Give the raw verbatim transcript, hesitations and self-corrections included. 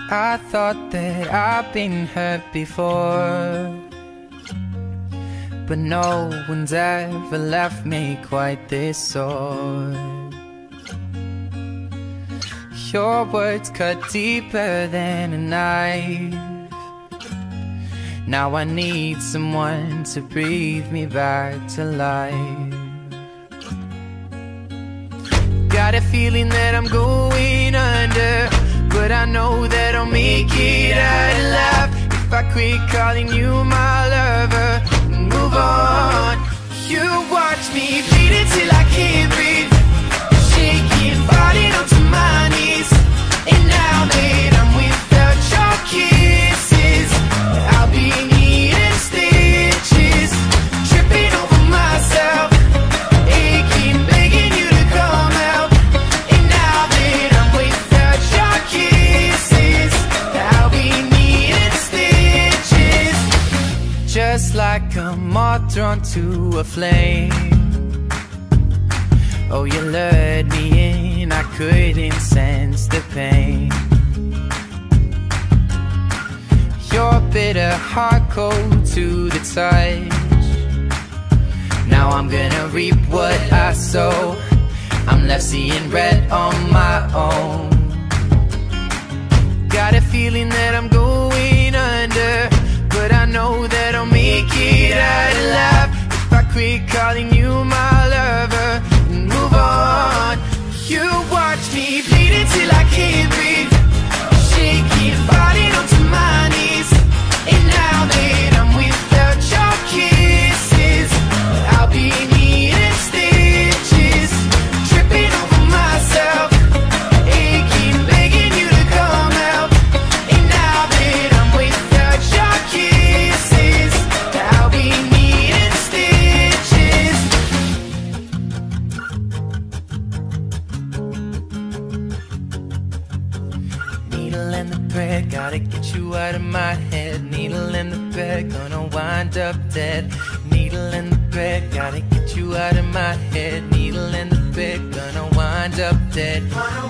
I thought that I've been hurt before, but no one's ever left me quite this sore. Your words cut deeper than a knife. Now I need someone to breathe me back to life. Got a feeling that I'm going under, but I know that I'll make it out alive if I quit calling you my lover and move on. You watch me bleed until I can't breathe, shaking, falling onto my knees. And now that I'm without your kisses, I'll be needing stitches, tripping over myself, aching, begging you to come out. And now that I'm without your kisses, I'll be needing stitches, just like a moth drawn to a flame. Oh, you lured me in, I couldn't sense the pain. Your bitter heart cold to the touch. Now I'm gonna reap what I sow. I'm left seeing red on my own. Got a feeling that I'm going under, but I know that I'll make it out alive if I quit calling you my lover and move on. You watch me bleed until I can't breathe, shaking, falling onto my knees. And now that I'm without your kisses, I'll be needing stitches, tripping over myself, aching, begging you to come out. And now that I'm without your kisses, I'll be needing stitches. Needle and the thread, gotta get you out of my head. Needle and the thread, gonna wind up dead. Needle and the thread, gotta get you out of my head. Needle and the thread, gonna wind up dead.